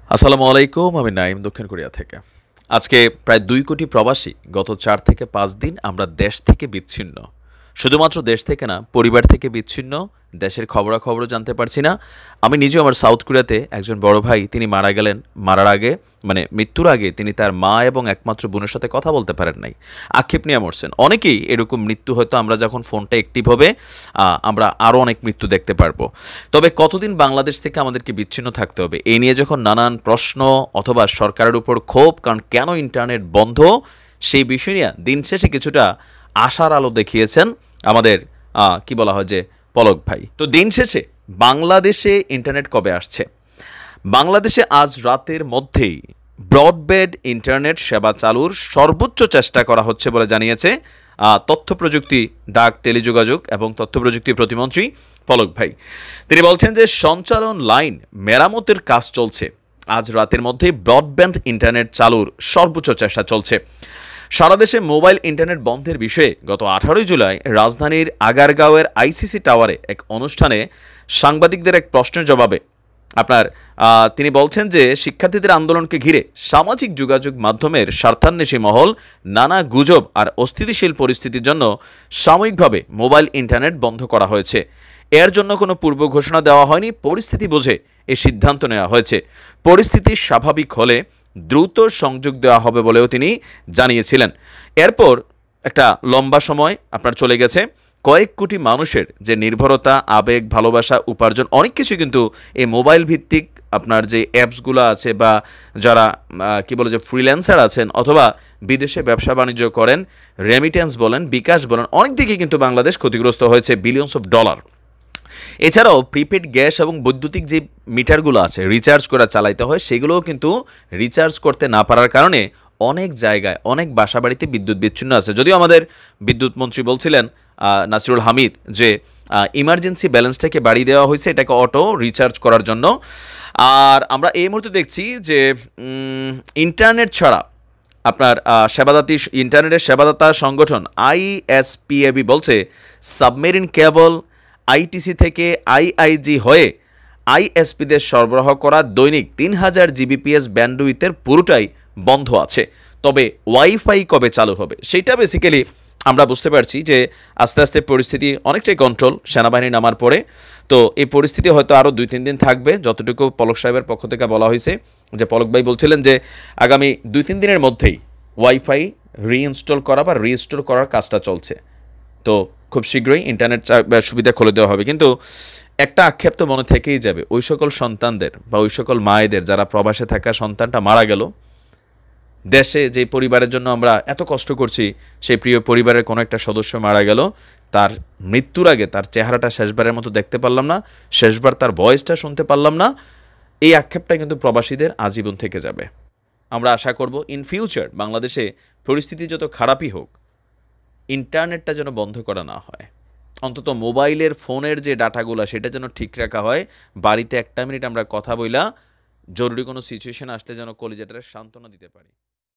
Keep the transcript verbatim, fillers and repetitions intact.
আসসালামু আলাইকুম, আমি নাইম দক্ষিণ কোরিয়া থেকে। আজকে প্রায় দুই কোটি প্রবাসী গত চার থেকে পাঁচ দিন আমরা দেশ থেকে বিচ্ছিন্ন। শুধুমাত্র দেশ থেকে না, পরিবার থেকে বিচ্ছিন্ন, দেশের খবরাখবরও জানতে পারছি না। আমি নিজেও আমার সাউথ কোরিয়াতে একজন বড় ভাই তিনি মারা গেলেন। মারার আগে মানে মৃত্যুর আগে তিনি তার মা এবং একমাত্র বোনের সাথে কথা বলতে পারেন নাই। আক্ষেপ নিয়ে মরছেন। অনেকেই এরকম মৃত্যু হয়তো আমরা যখন ফোনটা অ্যাক্টিভ হবে আমরা আরও অনেক মৃত্যু দেখতে পারবো। তবে কতদিন বাংলাদেশ থেকে আমাদেরকে বিচ্ছিন্ন থাকতে হবে এই নিয়ে যখন নানান প্রশ্ন অথবা সরকারের উপর ক্ষোভ, কারণ কেন ইন্টারনেট বন্ধ, সেই বিষয় নিয়ে দিন শেষে কিছুটা আশার আলো দেখিয়েছেন আমাদের কি বলা হয় যে পলক ভাই। তো দিন শেষে বাংলাদেশে ইন্টারনেট কবে আসছে? বাংলাদেশে আজ রাতের মধ্যেই ব্রডব্যান্ড ইন্টারনেট সেবা চালুর সর্বোচ্চ চেষ্টা করা হচ্ছে বলে জানিয়েছে তথ্য প্রযুক্তি, ডাক, টেলিযোগাযোগ এবং তথ্য প্রযুক্তি প্রতিমন্ত্রী পলক ভাই। তিনি বলছেন যে সঞ্চালন লাইন মেরামতের কাজ চলছে। আজ রাতের মধ্যেই ব্রডব্যান্ড ইন্টারনেট চালুর সর্বোচ্চ চেষ্টা চলছে। সারা দেশে মোবাইল ইন্টারনেট বন্ধের বিষয়ে গত আঠারোই জুলাই রাজধানীর আগারগাঁওয়ের আইসিসি টাওয়ারে এক অনুষ্ঠানে সাংবাদিকদের এক প্রশ্নের জবাবে আপনার তিনি বলছেন যে শিক্ষার্থীদের আন্দোলনকে ঘিরে সামাজিক যোগাযোগ মাধ্যমের স্বার্থান্বেষী মহল নানা গুজব আর অস্থিতিশীল পরিস্থিতির জন্য সাময়িকভাবে মোবাইল ইন্টারনেট বন্ধ করা হয়েছে। এর জন্য কোনো পূর্ব ঘোষণা দেওয়া হয়নি, পরিস্থিতি বুঝে এ সিদ্ধান্ত নেওয়া হয়েছে। পরিস্থিতি স্বাভাবিক হলে দ্রুত সংযোগ দেওয়া হবে বলেও তিনি জানিয়েছিলেন। এরপর একটা লম্বা সময় আপনার চলে গেছে। কয়েক কোটি মানুষের যে নির্ভরতা, আবেগ, ভালোবাসা, উপার্জন অনেক কিছু কিন্তু এই মোবাইল ভিত্তিক আপনার যে অ্যাপসগুলো আছে বা যারা কি বলে যে ফ্রিল্যান্সার আছেন অথবা বিদেশে ব্যবসা বাণিজ্য করেন, রেমিটেন্স বলেন, বিকাশ বলেন, অনেক দিকে কিন্তু বাংলাদেশ ক্ষতিগ্রস্ত হয়েছে বিলিয়নস অফ ডলার। এছাড়াও প্রিপেড গ্যাস এবং বৈদ্যুতিক যে মিটারগুলো আছে রিচার্জ করে চালাইতে হয়, সেগুলোও কিন্তু রিচার্জ করতে না পারার কারণে অনেক জায়গায় অনেক বাসা বাড়িতে বিদ্যুৎ বিচ্ছিন্ন আছে। যদিও আমাদের বিদ্যুৎ মন্ত্রী বলছিলেন নাসিরুল হামিদ যে ইমার্জেন্সি ব্যালেন্সটাকে বাড়িয়ে দেওয়া হয়েছে এটাকে অটো রিচার্জ করার জন্য। আর আমরা এই মুহূর্তে দেখছি যে ইন্টারনেট ছাড়া আপনার সেবাদাতি ইন্টারনেটের সেবাদাতা সংগঠন আইএসপিএবি বলছে সাবমেরিন কেবল আইটিসি থেকে আইআইজি হয়ে আইএসপিদের সরবরাহ করা দৈনিক তিন হাজার জিবিপিএস ব্যান্ডউইথের পুরোটাই বন্ধ আছে। তবে ওয়াইফাই কবে চালু হবে সেটা বেসিক্যালি আমরা বুঝতে পারছি যে আস্তে আস্তে পরিস্থিতি অনেকটাই কন্ট্রোল সেনাবাহিনী নামার পরে। তো এই পরিস্থিতি হয়তো আরও দুই তিন দিন থাকবে, যতটুকু পলক সাহেবের পক্ষ থেকে বলা হয়েছে। যে পলক ভাই বলছিলেন যে আগামী দুই তিন দিনের মধ্যেই ওয়াইফাই রিইনস্টল করা বা রিস্টোর করার কাজটা চলছে। তো খুব শীঘ্রই ইন্টারনেট সুবিধা খুলে দেওয়া হবে। কিন্তু একটা আক্ষেপ তো মনে থেকেই যাবে, ওই সকল সন্তানদের বা ওই সকল মায়েদের যারা প্রবাসে থাকা সন্তানটা মারা গেল, দেশে যে পরিবারের জন্য আমরা এত কষ্ট করছি সেই প্রিয় পরিবারের কোনো একটা সদস্য মারা গেল, তার মৃত্যুর আগে তার চেহারাটা শেষবারের মতো দেখতে পারলাম না, শেষবার তার ভয়েসটা শুনতে পারলাম না। এই আক্ষেপটা কিন্তু প্রবাসীদের আজীবন থেকে যাবে। আমরা আশা করব ইন ফিউচার বাংলাদেশে পরিস্থিতি যত খারাপই হোক, ইন্টারনেটটা যেন বন্ধ করা না হয়। অন্তত মোবাইলের ফোনের যে ডাটাগুলো সেটা যেন ঠিক রাখা হয়। বাড়িতে একটা মিনিট আমরা কথা বইলা জরুরি কোনো সিচুয়েশন আসলে যেন কলিজাটারে সান্ত্বনা দিতে পারি।